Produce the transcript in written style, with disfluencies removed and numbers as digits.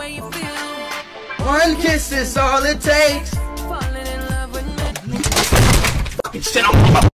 One kiss is all it takes. Fucking shit, I'm